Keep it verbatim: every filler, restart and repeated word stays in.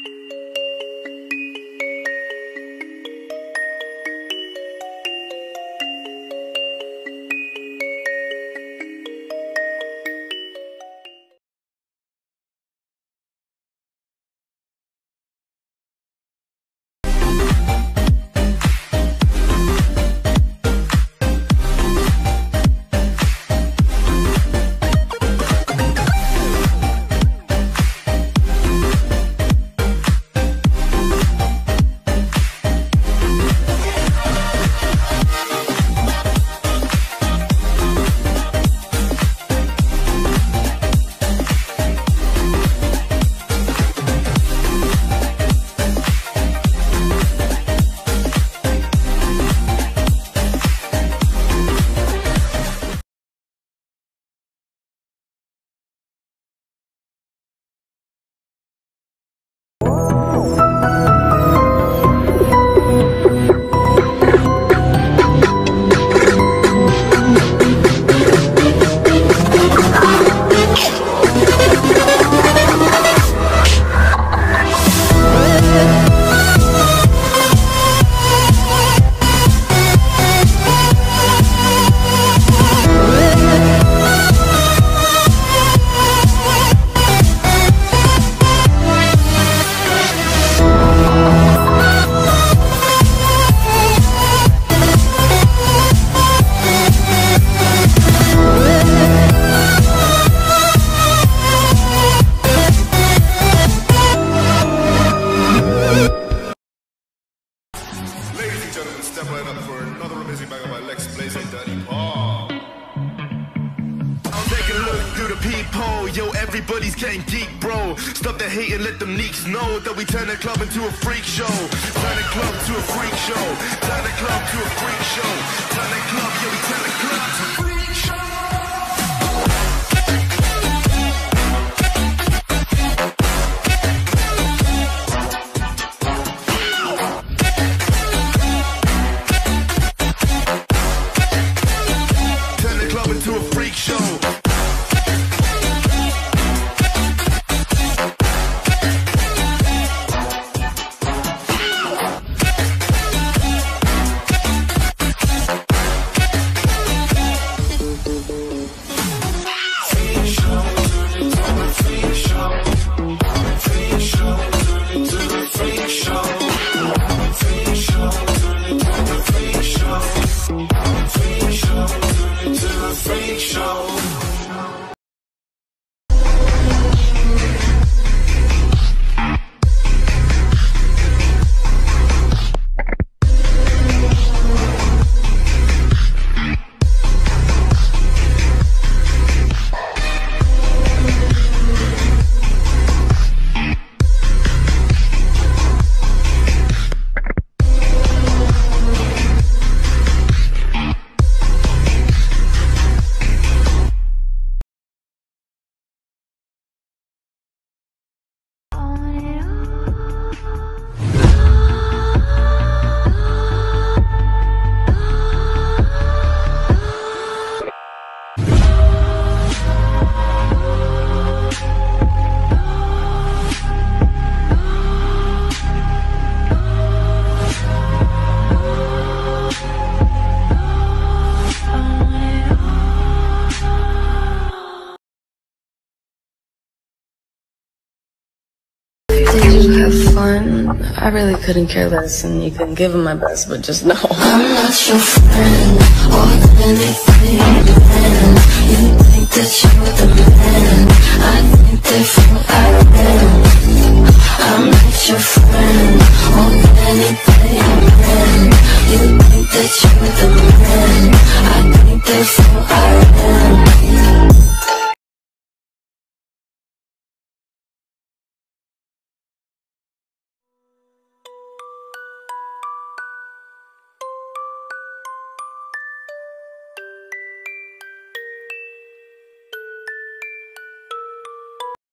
Yo, everybody's getting geek, bro. Stop the hate and let them leaks know that we turn the club into a freak show. Turn the club to a freak show. Turn the club to a freak show. Turn the club, yeah, we turn the club to a freak show. Turn the club into a freak show. Did you have fun? I really couldn't care less, and you can give him my best, but just know I'm not your friend or anything.